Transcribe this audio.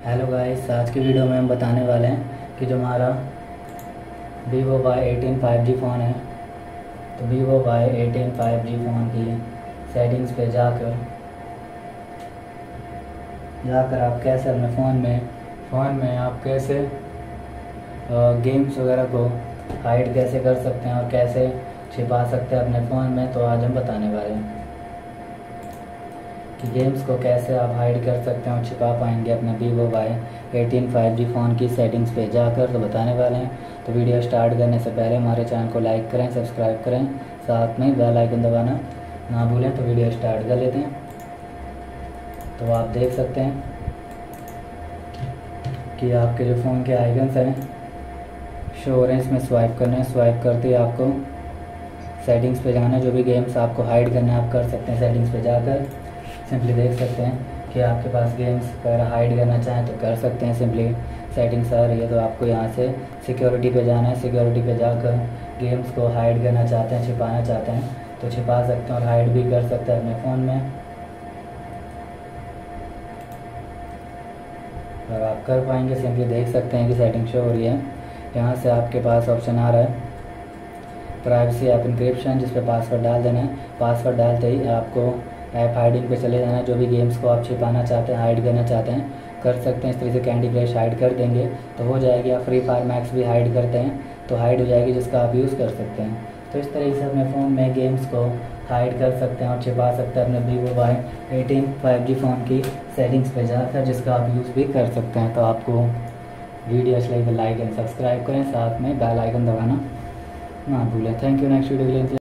Hello guys, आज की video में हम बताने वाले हैं कि जो हमारा Vivo Y18 5G फ़ोन है, तो Vivo Y18 5G फ़ोन की सेटिंग्स पे जाकर आप कैसे अपने फ़ोन में आप कैसे गेम्स वगैरह को हाइड कैसे कर सकते हैं और कैसे छिपा सकते हैं अपने फ़ोन में। तो आज हम बताने वाले हैं कि गेम्स को कैसे आप हाइड कर सकते हैं और छिपा पाएंगे अपने Vivo Y18 5G फ़ोन की सेटिंग्स पे जाकर, तो बताने वाले हैं। तो वीडियो स्टार्ट करने से पहले हमारे चैनल को लाइक करें, सब्सक्राइब करें, साथ में बेल आइकन दबाना ना भूलें। तो वीडियो स्टार्ट कर लेते हैं। तो आप देख सकते हैं कि आपके जो फ़ोन के आइकन्स हैं शो हो रहे हैं, इसमें स्वाइप करना है। स्वाइप करते ही आपको सेटिंग्स पे जाना है। जो भी गेम्स आपको हाइड करना है आप कर सकते हैं सेटिंग्स पे जाकर। सिंपली देख सकते हैं कि आपके पास गेम्स अगर हाइड करना चाहें तो कर सकते हैं। सिंपली सेटिंग्स आ रही है तो आपको यहाँ से सिक्योरिटी पे जाना है। सिक्योरिटी पे जाकर गेम्स को हाइड करना चाहते हैं, छिपाना चाहते हैं तो छिपा सकते हैं और हाइड भी कर सकते हैं अपने फ़ोन में। और आप कर पाएंगे। सिंपली देख सकते हैं कि सेटिंग शो हो रही है। यहाँ से आपके पास ऑप्शन आ रहा है प्राइवेसी ऐप इंक्रिप्शन, जिस पे पासवर्ड डाल देना है। पासवर्ड डालते ही आपको ऐप हाइडिंग पे चले जाना है। जो भी गेम्स को आप छिपाना चाहते हैं, हाइड करना चाहते हैं, कर सकते हैं। इस तरीके से कैंडी क्रश हाइड कर देंगे तो हो जाएगी। आप फ्री फायर मैक्स भी हाइड करते हैं तो हाइड हो जाएगी, जिसका आप यूज़ कर सकते हैं। तो इस तरीके से अपने फ़ोन में गेम्स को हाइड कर सकते हैं और छिपा सकते हैं अपने Vivo Y18 5G फ़ोन की सेटिंग्स पे जाकर, जिसका आप यूज़ भी कर सकते हैं। तो आपको वीडियो अच्छी लगे तो लाइक एंड सब्सक्राइब करें, साथ में बेल आइकन दबाना ना भूलें। Thank you. नेक्स्ट वीडियो के लिए